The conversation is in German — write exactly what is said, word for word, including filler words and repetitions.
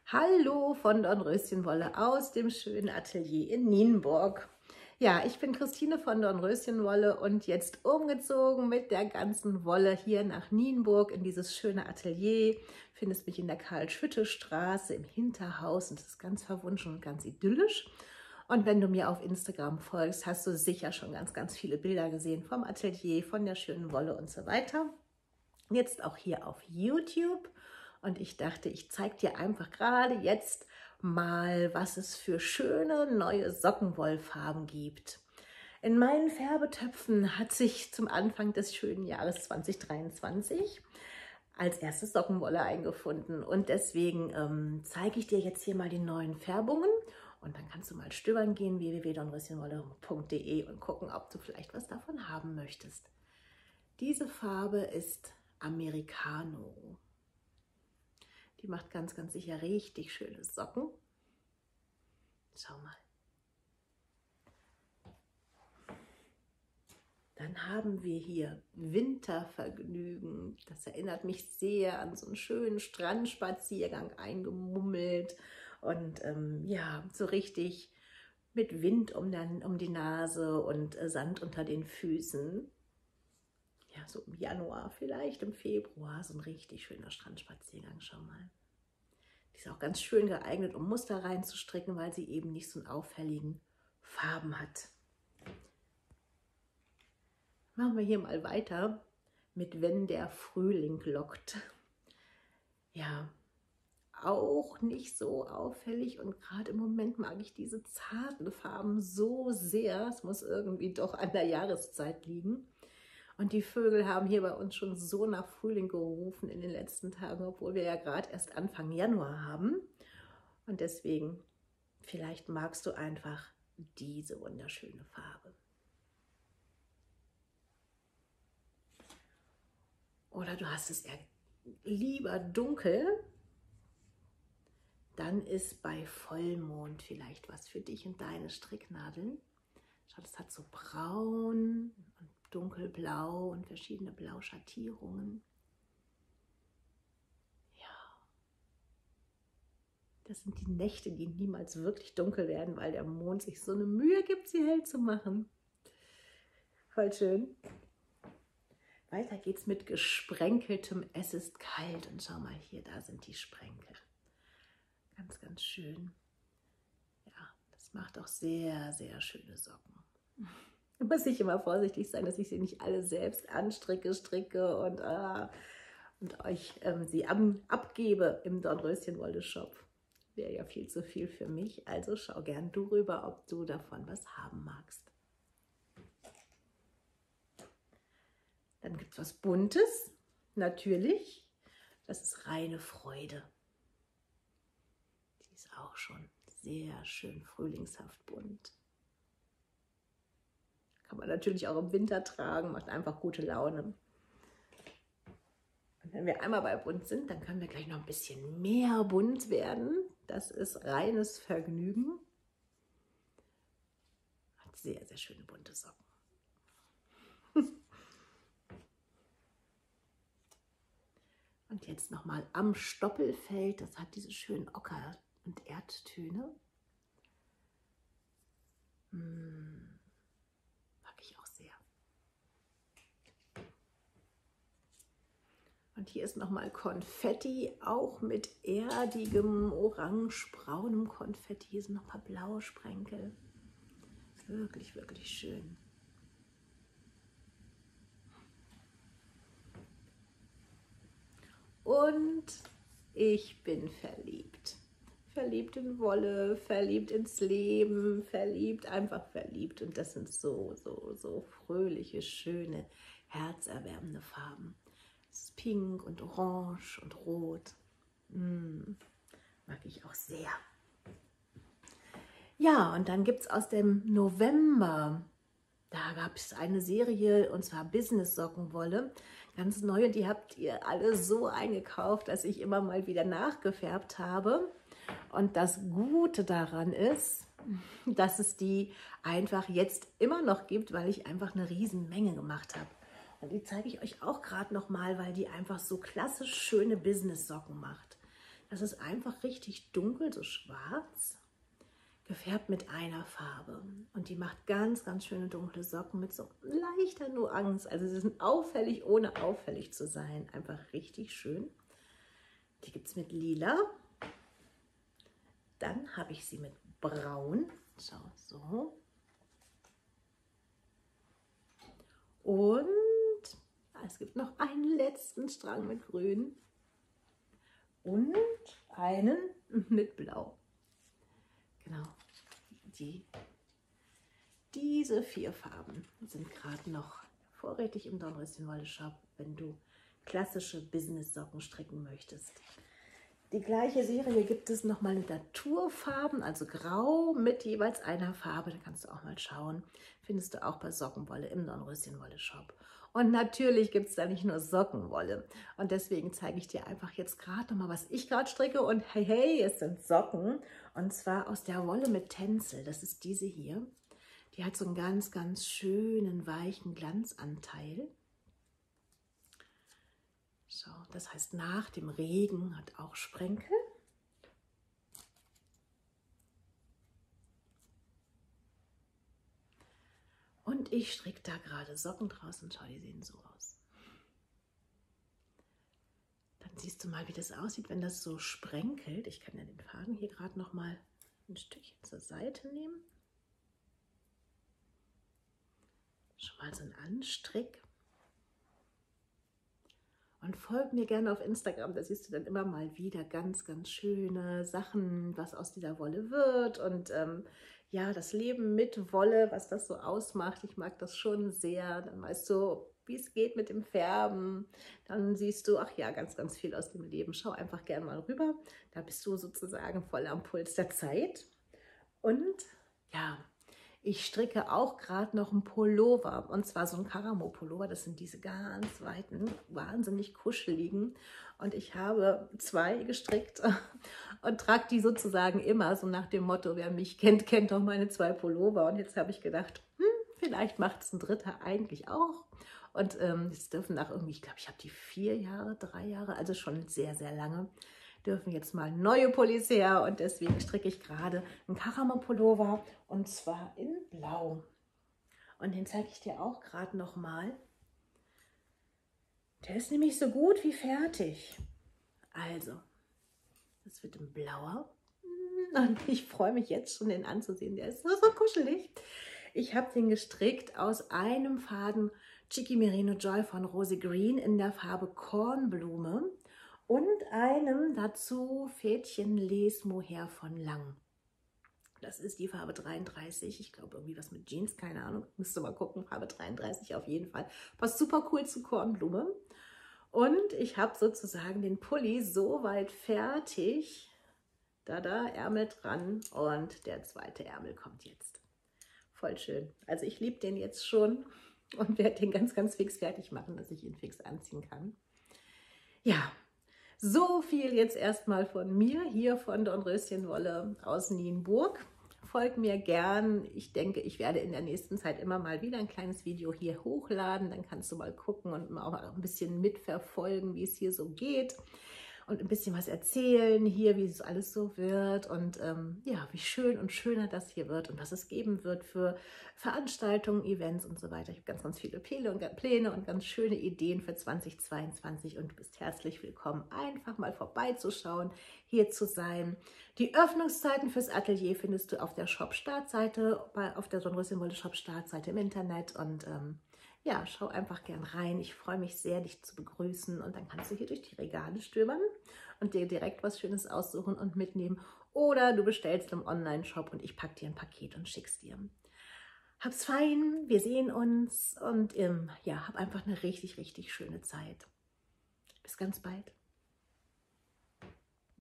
Hallo von Dornröschenwolle aus dem schönen Atelier in Nienburg. Ja, ich bin Christine von Dornröschenwolle und jetzt umgezogen mit der ganzen Wolle hier nach Nienburg in dieses schöne Atelier. Findest mich in der Karl-Schütte-Straße im Hinterhaus und es ist ganz verwunschen und ganz idyllisch. Und wenn du mir auf Instagram folgst, hast du sicher schon ganz, ganz viele Bilder gesehen vom Atelier, von der schönen Wolle und so weiter. Jetzt auch hier auf YouTube. Und ich dachte, ich zeige dir einfach gerade jetzt mal, was es für schöne neue Sockenwollfarben gibt. In meinen Färbetöpfen hat sich zum Anfang des schönen Jahres zwanzig dreiundzwanzig als erstes Sockenwolle eingefunden. Und deswegen ähm, zeige ich dir jetzt hier mal die neuen Färbungen. Und dann kannst du mal stöbern gehen, w w w punkt dornröschenwolle punkt de und gucken, ob du vielleicht was davon haben möchtest. Diese Farbe ist Americano. Die macht ganz, ganz sicher richtig schöne Socken. Schau mal. Dann haben wir hier Wintervergnügen. Das erinnert mich sehr an so einen schönen Strandspaziergang eingemummelt. Und ähm, ja, so richtig mit Wind um, den, um die Nase und äh, Sand unter den Füßen. Ja, so im Januar vielleicht, im Februar, so ein richtig schöner Strandspaziergang, schau mal. Die ist auch ganz schön geeignet, um Muster reinzustricken, weil sie eben nicht so einen auffälligen Farben hat. Machen wir hier mal weiter mit Wenn der Frühling lockt. Ja, auch nicht so auffällig und gerade im Moment mag ich diese zarten Farben so sehr. Es muss irgendwie doch an der Jahreszeit liegen. Und die Vögel haben hier bei uns schon so nach Frühling gerufen in den letzten Tagen, obwohl wir ja gerade erst Anfang Januar haben. Und deswegen, vielleicht magst du einfach diese wunderschöne Farbe. Oder du hast es eher lieber dunkel, dann ist bei Vollmond vielleicht was für dich und deine Stricknadeln. Schau, das hat so braun und dunkelblau und verschiedene Blauschattierungen. Ja, das sind die Nächte, die niemals wirklich dunkel werden, weil der Mond sich so eine Mühe gibt, sie hell zu machen. Voll schön. Weiter geht's mit gesprenkeltem Es ist kalt. Und schau mal hier, da sind die Sprenkel. Ganz, ganz schön. Ja, das macht auch sehr, sehr schöne Socken. Da muss ich immer vorsichtig sein, dass ich sie nicht alle selbst anstricke, stricke und, äh, und euch ähm, sie ab, abgebe im Dornröschenwolle-Shop. Wäre ja viel zu viel für mich. Also schau gern du rüber, ob du davon was haben magst. Dann gibt es was Buntes, natürlich. Das ist reine Freude. Die ist auch schon sehr schön frühlingshaft bunt. Kann man natürlich auch im Winter tragen, macht einfach gute Laune. Und wenn wir einmal bei bunt sind, dann können wir gleich noch ein bisschen mehr bunt werden. Das ist reines Vergnügen. Hat sehr, sehr schöne bunte Socken. Und jetzt nochmal am Stoppelfeld. Das hat diese schönen Ocker- und Erdtöne. Hm. Ich auch sehr. Und hier ist nochmal Konfetti, auch mit erdigem, orange-braunem Konfetti. Hier sind noch ein paar blaue Sprenkel. Wirklich, wirklich schön. Und ich bin verliebt. Verliebt in Wolle, verliebt ins Leben, verliebt, einfach verliebt. Und das sind so, so, so fröhliche, schöne, herzerwärmende Farben. Das ist pink und orange und rot. Mm, mag ich auch sehr. Ja, und dann gibt es aus dem November, da gab es eine Serie, und zwar Business-Sockenwolle. Ganz neu, und die habt ihr alle so eingekauft, dass ich immer mal wieder nachgefärbt habe. Und das Gute daran ist, dass es die einfach jetzt immer noch gibt, weil ich einfach eine riesen Menge gemacht habe. Und die zeige ich euch auch gerade noch mal, weil die einfach so klassisch schöne Business-Socken macht. Das ist einfach richtig dunkel, so schwarz, gefärbt mit einer Farbe. Und die macht ganz, ganz schöne dunkle Socken mit so leichter Nuance. Also sie sind auffällig, ohne auffällig zu sein. Einfach richtig schön. Die gibt es mit lila. Dann habe ich sie mit braun. Schau, so. Und es gibt noch einen letzten Strang mit grün. Und einen mit blau. Genau. Die, diese vier Farben sind gerade noch vorrätig im Dornröschen-Wolle-Shop, wenn du klassische Business-Socken stricken möchtest. Die gleiche Serie gibt es nochmal in Naturfarben, also grau mit jeweils einer Farbe. Da kannst du auch mal schauen. Findest du auch bei Sockenwolle im Dornröschen-Wolle-Shop. Und natürlich gibt es da nicht nur Sockenwolle. Und deswegen zeige ich dir einfach jetzt gerade nochmal, was ich gerade stricke. Und hey, hey, es sind Socken. Und zwar aus der Wolle mit Tencel. Das ist diese hier. Die hat so einen ganz, ganz schönen, weichen Glanzanteil. So, das heißt, nach dem Regen hat auch Sprenkel. Und ich stricke da gerade Socken draußen. Schau, die sehen so aus. Dann siehst du mal, wie das aussieht, wenn das so sprenkelt. Ich kann ja den Faden hier gerade noch mal ein Stückchen zur Seite nehmen. Schon mal so ein Anstrick. Und folg mir gerne auf Instagram, da siehst du dann immer mal wieder ganz, ganz schöne Sachen, was aus dieser Wolle wird. Und ähm, ja, das Leben mit Wolle, was das so ausmacht, ich mag das schon sehr. Dann weißt du, wie es geht mit dem Färben. Dann siehst du, ach ja, ganz, ganz viel aus dem Leben. Schau einfach gerne mal rüber. Da bist du sozusagen voll am Puls der Zeit. Und ja, ich stricke auch gerade noch einen Pullover, und zwar so ein Karamo-Pullover. Das sind diese ganz weiten, wahnsinnig kuscheligen. Und ich habe zwei gestrickt und trage die sozusagen immer, so nach dem Motto, wer mich kennt, kennt doch meine zwei Pullover. Und jetzt habe ich gedacht, hm, vielleicht macht es ein dritter eigentlich auch. Und ähm, jetzt dürfen nach irgendwie, ich glaube, ich habe die vier Jahre, drei Jahre, also schon sehr, sehr lange, dürfen jetzt mal neue Pullis her, und deswegen stricke ich gerade einen Karamo-Pullover, und zwar in Blau. Und den zeige ich dir auch gerade noch mal. Der ist nämlich so gut wie fertig. Also, das wird ein blauer. Und ich freue mich jetzt schon, den anzusehen. Der ist so, so kuschelig. Ich habe den gestrickt aus einem Faden Chicky Merino Joy von Rose Green in der Farbe Kornblume. Und einem dazu Fädchen Les Mohair von Lang. Das ist die Farbe dreiunddreißig. Ich glaube, irgendwie was mit Jeans, keine Ahnung. Müsste mal gucken. Farbe dreiunddreißig auf jeden Fall. Passt super cool zu Kornblume. Und ich habe sozusagen den Pulli so weit fertig. Da, da, Ärmel dran. Und der zweite Ärmel kommt jetzt. Voll schön. Also ich liebe den jetzt schon und werde den ganz, ganz fix fertig machen, dass ich ihn fix anziehen kann. Ja. So viel jetzt erstmal von mir, hier von Dornröschenwolle aus Nienburg. Folg mir gern. Ich denke, ich werde in der nächsten Zeit immer mal wieder ein kleines Video hier hochladen. Dann kannst du mal gucken und auch ein bisschen mitverfolgen, wie es hier so geht. Und ein bisschen was erzählen hier, wie es alles so wird und ähm, ja, wie schön und schöner das hier wird und was es geben wird für Veranstaltungen, Events und so weiter. Ich habe ganz, ganz viele Pläne und, Pläne und ganz schöne Ideen für zweitausendzweiundzwanzig und du bist herzlich willkommen, einfach mal vorbeizuschauen, hier zu sein. Die Öffnungszeiten fürs Atelier findest du auf der Shop-Startseite, auf der Dornröschenwolle Shop-Startseite im Internet und ähm, ja, schau einfach gern rein. Ich freue mich sehr, dich zu begrüßen. Und dann kannst du hier durch die Regale stöbern und dir direkt was Schönes aussuchen und mitnehmen. Oder du bestellst im Online-Shop und ich packe dir ein Paket und schick's dir. Hab's fein, wir sehen uns und ähm, ja, hab einfach eine richtig, richtig schöne Zeit. Bis ganz bald.